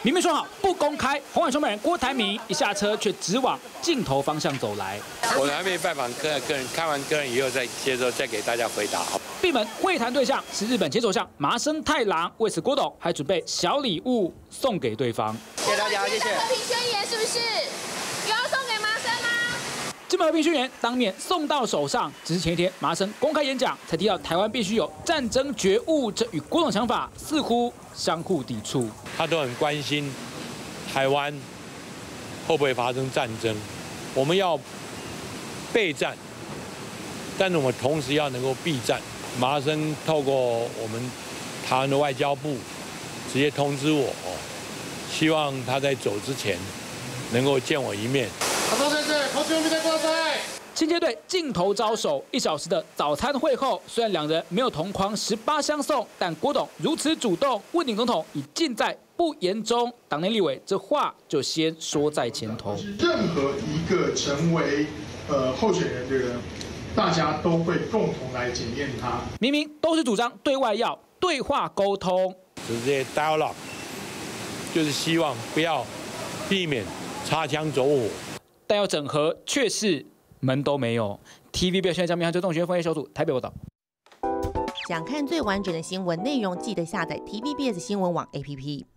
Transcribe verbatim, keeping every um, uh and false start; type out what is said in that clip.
明明说好不公开，红海创办人郭台铭一下车却直往镜头方向走来。 我还没拜访个个人，看完个人以后再接着再给大家回答。 闭门会谈对象是日本前首相麻生太郎，为此郭董还准备小礼物送给对方。 谢谢大家，谢谢。 和平宣言是不是有要送给麻生吗？ 这本和平宣言当面送到手上，只是前一天麻生公开演讲才提到台湾必须有战争觉悟，这与郭董想法似乎相互抵触。 他都很关心台湾会不会发生战争，我们要备战，但是我们同时要能够避战。麻生透过我们台湾的外交部直接通知我，希望他在走之前能够见我一面。 亲切对镜头招手，一小时的早餐会后，虽然两人没有同框十八相送，但郭董如此主动，问鼎总统已尽在不言中。党内立委这话就先说在前头。 任何一个成为呃候选人的人，大家都会共同来检验他。 明明都是主张对外要对话沟通， 直接 dialogue， 就是希望不要避免擦枪走火， 但要整合却是门都没有。T V B 现在将面向追踪学分析小组台北报道。 想看最完整的新闻内容，记得下载 T V B S 新闻网 A P P。